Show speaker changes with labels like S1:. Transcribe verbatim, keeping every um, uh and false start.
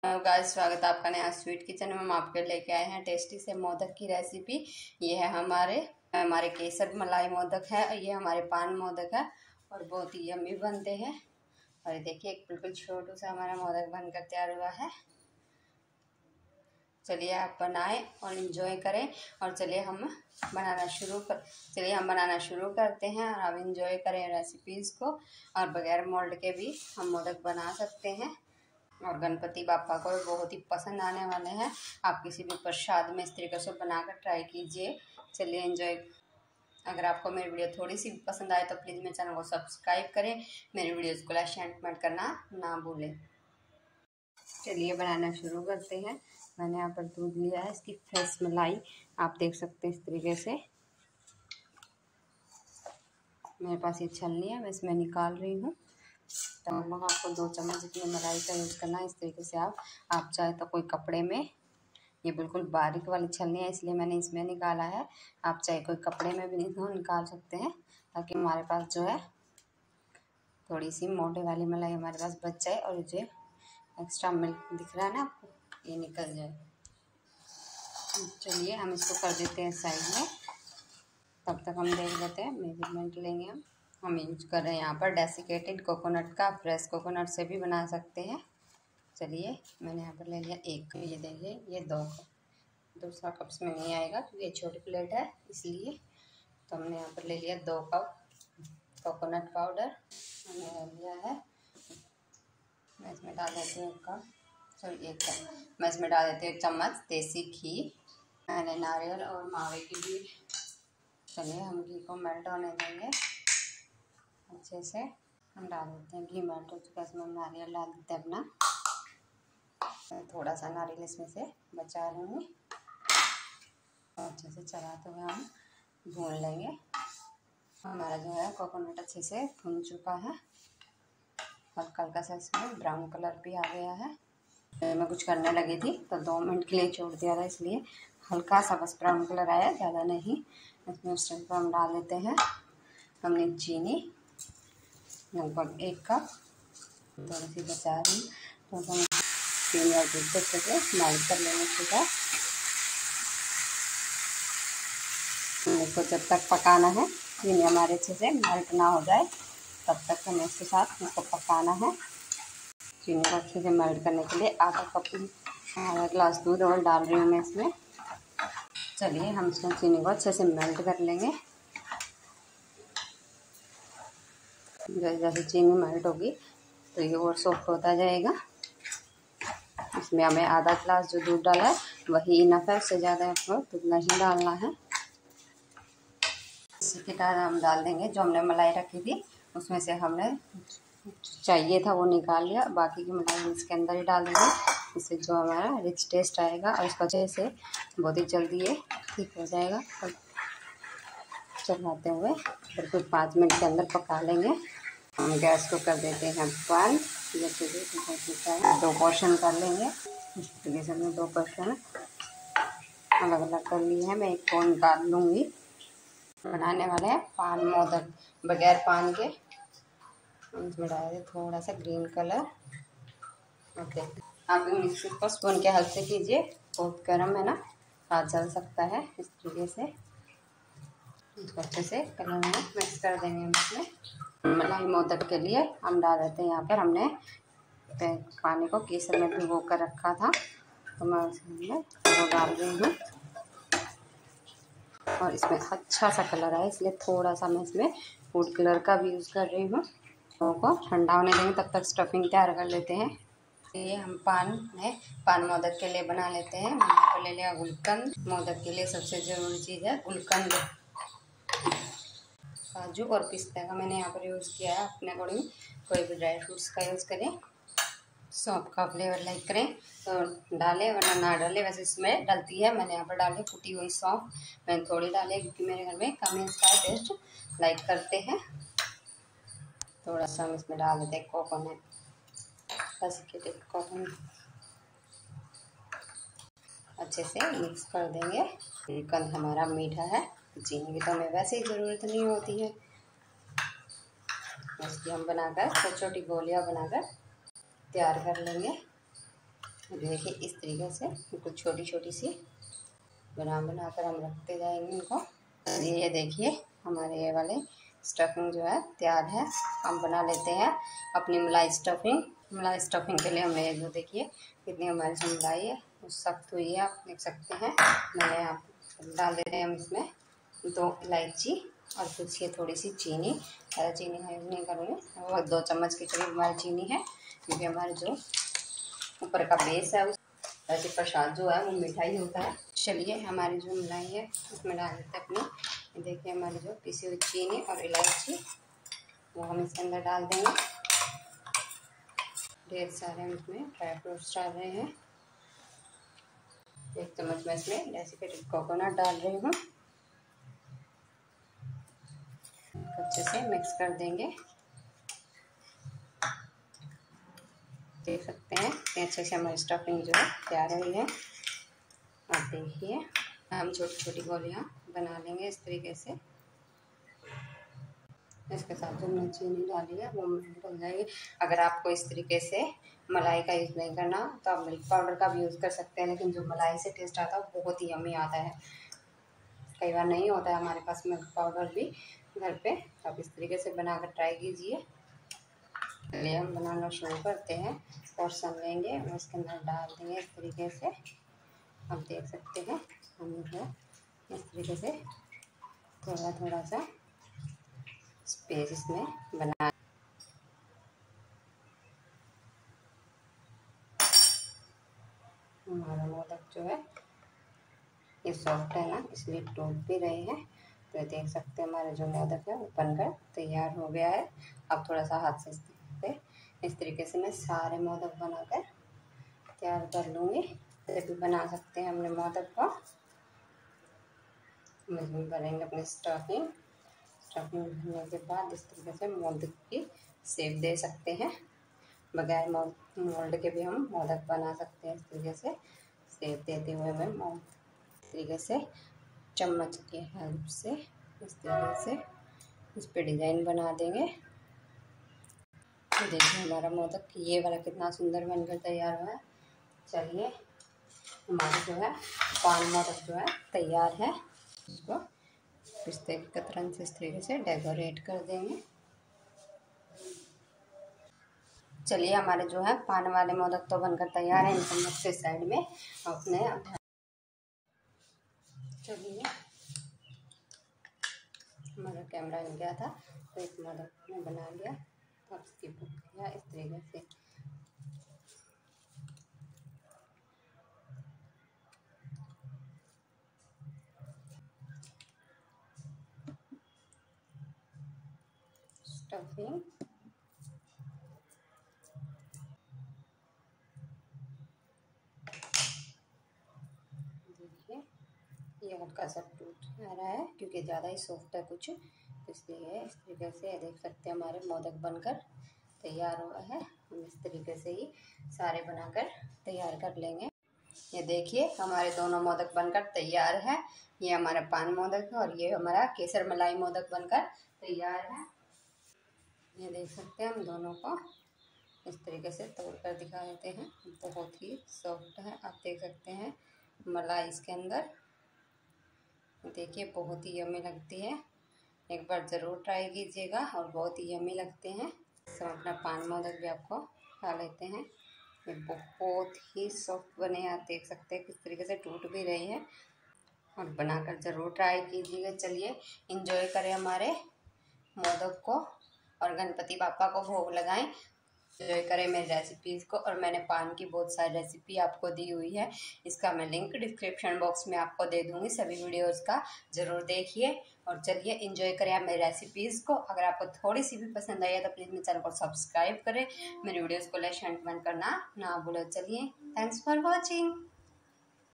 S1: Guys, स्वागत है आपका नया स्वीट किचन में। हम आपके लेके आए हैं टेस्टी से मोदक की रेसिपी। ये है हमारे हमारे केसर मलाई मोदक है, ये हमारे पान मोदक है और बहुत ही यम्मी बनते हैं। और ये देखिए, एक बिल्कुल छोटू सा हमारा मोदक बनकर तैयार हुआ है। चलिए आप बनाएं और इन्जॉय करें। और चलिए हम बनाना शुरू कर चलिए हम बनाना शुरू करते हैं और आप इन्जॉय करें रेसिपीज़ को। और बगैर मोल्ड के भी हम मोदक बना सकते हैं और गणपति बापा को बहुत ही पसंद आने वाले हैं। आप किसी भी प्रसाद में इस तरीके से बनाकर ट्राई कीजिए। चलिए एंजॉय। अगर आपको मेरी वीडियो थोड़ी सी पसंद आए तो प्लीज़ मेरे चैनल को सब्सक्राइब करें। मेरी वीडियोस को लाइक शेयर कमेंट करना ना भूलें। चलिए बनाना शुरू करते हैं। मैंने यहाँ पर दूध लिया है, इसकी फ्रेश मलाई आप देख सकते हैं इस तरीके से। मेरे पास ये छलनी है, मैं इसमें निकाल रही हूँ। तो लगभग आपको दो चम्मच जितनी मलाई का यूज़ करना है। इस तरीके से आप आप चाहे तो कोई कपड़े में, ये बिल्कुल बारीक वाली छलनी है इसलिए मैंने इसमें निकाला है। आप चाहे कोई कपड़े में भी नहीं निकाल सकते हैं, ताकि हमारे पास जो है थोड़ी सी मोटे वाली मलाई हमारे पास बच जाए और जो एक्स्ट्रा मिल्क दिख रहा है ना आपको, ये निकल जाए। चलिए हम इसको कर देते हैं साइड में। तब तक हम देख लेते हैं मेजरमेंट लेंगे। हम हम यूज कर रहे हैं यहाँ पर डेसिकेटेड कोकोनट का। फ्रेश कोकोनट से भी बना सकते हैं। चलिए मैंने यहाँ पर ले लिया एक, ये देखिए ये दो कप। दूसरा कप्स में नहीं आएगा क्योंकि ये छोटी प्लेट है इसलिए। तो हमने यहाँ पर ले लिया दो कप कोकोनट पाउडर हमने ले लिया है। मैं इसमें डाल देती हूँ एक कप सॉरी एक कप मैं इसमें डाल देती हूँ एक चम्मच देसी घी। मैंने नारियल और मावे की भी। चलिए हम घी को मेल्ट होने देंगे अच्छे से। हम डाल देते हैं, घी मेल्ट हो चुका है, इसमें नारियल डाल देते हैं अपना। थोड़ा सा नारियल इसमें से बचा लूँगी। अच्छे से चलाते हुए हम भून लेंगे। हमारा जो है कोकोनट अच्छे से भून चुका है। हल्का हल्का सा इसमें ब्राउन कलर भी आ गया है। मैं कुछ करने लगी थी तो दो मिनट के लिए छोड़ दिया था, इसलिए हल्का सा बस ब्राउन कलर आया, ज़्यादा नहीं। इसमें उस टाइम पर हम डाल देते हैं हमने चीनी लगभग एक कप, थोड़ी सी बचा रही तो हम चीनी और दूध को अच्छे से मेल्ट कर लेंगे। इसका इसको जब तक पकाना है चीनी हमारे अच्छे से मेल्ट ना हो जाए तब तक हमें इसके साथ इसको पकाना है। चीनी को अच्छे से मेल्ट करने के लिए आधा कप आधा गिलास दूध और डाल रही हूँ मैं इसमें। चलिए हम इसमें चीनी को अच्छे से मेल्ट कर लेंगे। जैसे जैसे चीनी मेल्ट होगी तो ये और सॉफ्ट होता जाएगा। इसमें हमें आधा गिलास जो दूध डाला है वही इनफ है, उससे ज़्यादा आपको दूध नहीं डालना है। इसी के बाद हम डाल देंगे जो हमने मलाई रखी थी, उसमें से हमने चाहिए था वो निकाल लिया, बाकी की मलाई इसके अंदर ही डाल देंगे। इससे जो हमारा रिच टेस्ट आएगा और इसका वजह से बहुत ही जल्दी ये ठीक हो जाएगा। और चलाते हुए बिल्कुल पाँच मिनट के अंदर पका लेंगे। हम गैस को कर देते हैं बंद। जैसे दो पोर्शन कर लेंगे इस तरीके से। हमने दो पोर्शन अलग अलग कर लिए हैं। मैं एक को निकाल लूँगी। बनाने वाले हैं पान मोदक बगैर पान के। इसमें डाल दें थोड़ा सा ग्रीन कलर। ओके, आप मिक्सी को स्पून के हेल्प से कीजिए, बहुत गर्म है ना, हाथ जल सकता है। इस तरीके से इसको अच्छे से कलर में मिक्स कर देंगे। हम इसमें मलाई मोदक के लिए हम डाल देते हैं, यहाँ पर हमने पानी को केसर में भिगो कर रखा था तो मैं उसमें वो डाल रही हूँ। और इसमें अच्छा सा कलर आया इसलिए थोड़ा सा मैं इसमें फूड कलर का भी यूज़ कर रही हूँ। को ठंडा होने देंगे, तब तक स्टफिंग तैयार कर लेते हैं। ये हम पान में पान मोदक के लिए बना लेते हैं। मैंने यहाँ पर ले लिया गुलकंद। मोदक के लिए सबसे ज़रूरी चीज़ है गुलकंद। काजू और पिस्ता का मैंने यहाँ पर यूज़ किया है। अपने अकॉर्डिंग कोई भी ड्राई फ्रूट्स का यूज़ करें। सौंफ का फ्लेवर लाइक करें तो डालें वरना ना डालें। वैसे इसमें डलती है, मैंने यहाँ पर डाली कुटी हुई सौंफ। मैंने थोड़ी डाली है क्योंकि मेरे घर में कम इसका टेस्ट लाइक करते हैं। थोड़ा सा हम इसमें डाल देते हैं कोकोनट, बस के कोकोनट अच्छे से मिक्स कर देंगे। गुलकंद हमारा मीठा है, चीनी की तो हमें वैसे ही ज़रूरत नहीं होती है। इसकी हम बनाकर छोटी छोटी गोलियां बनाकर तैयार कर लेंगे। देखिए इस तरीके से बिल्कुल छोटी छोटी सी बना बना कर हम रखते जाएंगे इनको। ये देखिए हमारे ये वाले स्टफिंग जो है तैयार है। हम बना लेते हैं अपनी मलाई स्टफिंग। मलाई स्टफिंग के लिए हमें जो देखिए कितनी हमारी जो मलाई है वो सख्त हुई है, आप देख सकते हैं। मैंने आप डाल देते हैं हम इसमें दो इलायची और कुछ ये थोड़ी सी चीनी। ज़्यादा चीनी है नहीं करूँगी, वो दो चम्मच के करीब हमारी चीनी है, क्योंकि हमारे जो ऊपर का बेस है वैसे प्रसाद जो है वो मिठाई होता है। चलिए हमारी जो मलाई है उसमें डाल देते हैं अपनी। देखिए हमारी जो पिसी हुई चीनी और इलायची वो हम इसके अंदर डाल देंगे। ढेर सारे हम इसमें ड्राई फ्रूट्स डाल रहे हैं। एक चम्मच में इसमें डेसिकेटेड कोकोनट डाल रही हूँ। अच्छे से मिक्स कर देंगे। देख सकते हैं कि अच्छे से हमारी स्टफिंग जो है तैयार हुई है। आप देखिए हम छोटी छोटी गोलियां बना लेंगे इस तरीके से। इसके साथ जो हमने चीनी डाली है वो निकल जाएगी। अगर आपको इस तरीके से मलाई का यूज़ नहीं करना तो आप मिल्क पाउडर का भी यूज़ कर सकते हैं, लेकिन जो मलाई से टेस्ट आता है वो बहुत ही यम्मी आता है। कई बार नहीं होता है हमारे पास मिल्क पाउडर भी घर पे, तो आप इस तरीके से बनाकर ट्राई कीजिए। चलिए हम बनाना शुरू करते हैं। पोर्शन लेंगे और इसके अंदर डाल देंगे इस तरीके से। आप देख सकते हैं हम जो इस तरीके से थोड़ा थोड़ा सा स्पेस इसमें बना। हमारा मोदक जो है ये सॉफ्ट है ना, इसलिए टूट भी रहे हैं। तो देख सकते हैं हमारे जो मोदक है वो बनकर तैयार हो गया है। अब थोड़ा सा हाथ से इस तरीके से मैं सारे मोदक बनाकर तैयार कर लूँगी। जब भी बना सकते हैं हमने मोदक को। इसमें भरेंगे अपनी स्टफिंग। स्टफिंग भरने के बाद इस तरीके से मोदक की शेप दे सकते हैं। बगैर मोल्ड के भी हम मोदक बना सकते हैं। इस तरीके से शेप देते हुए मैं इस तरीके से चम्मच की हेल्प से इस तरीके से इस पे डिज़ाइन बना देंगे। तो देखिए हमारा मोदक ये वाला कितना सुंदर बनकर तैयार हुआ है। चलिए हमारा जो है पान मोदक जो है तैयार है। इसको पिस्ते की कतरन से इस तरीके से डेकोरेट कर देंगे। चलिए हमारे जो है पान वाले मोदक तो बनकर तैयार है। इनको मिक्सी साइड में अपने चलिए हमारा कैमरा हिल गया था तो एक मोदक ने बना लिया। अब इसकी किया इस तरीके से। स्टफिंग देखिए ये हल्का सा टूट आ रहा है क्योंकि ज़्यादा ही सॉफ्ट है कुछ, इसलिए इस तरीके से देख सकते हैं हमारे मोदक बनकर तैयार हुआ है। हम इस तरीके से ही सारे बनाकर तैयार कर लेंगे। ये देखिए हमारे दोनों मोदक बनकर तैयार है। ये हमारा पान मोदक है और ये हमारा केसर मलाई मोदक बनकर तैयार है। ये देख सकते हैं हम दोनों को इस तरीके से तोड़ कर दिखा देते हैं। बहुत ही सॉफ्ट है, आप देख सकते हैं मलाई इसके अंदर। देखिए बहुत ही यम्मी लगती है। एक बार ज़रूर ट्राई कीजिएगा और बहुत ही यम्मी लगते हैं। सब अपना पान मोदक भी आपको खा लेते हैं। ये बहुत ही सॉफ्ट बने हैं, आप देख सकते हैं किस तरीके से टूट भी रही है। और बनाकर ज़रूर ट्राई कीजिएगा। चलिए इंजॉय करें हमारे मोदक को और गणपति बापा को भोग लगाएं। एंजॉय करें मेरी रेसिपीज़ को। और मैंने पान की बहुत सारी रेसिपी आपको दी हुई है, इसका मैं लिंक डिस्क्रिप्शन बॉक्स में आपको दे दूँगी। सभी वीडियोज़ का ज़रूर देखिए और चलिए इंजॉय करें आप मेरी रेसिपीज़ को। अगर आपको थोड़ी सी भी पसंद आई है तो प्लीज़ मेरे चैनल को सब्सक्राइब करें। मेरी वीडियोज़ को लाइक एंड कमेंट करना ना भूलें। चलिए थैंक्स फॉर वॉचिंग।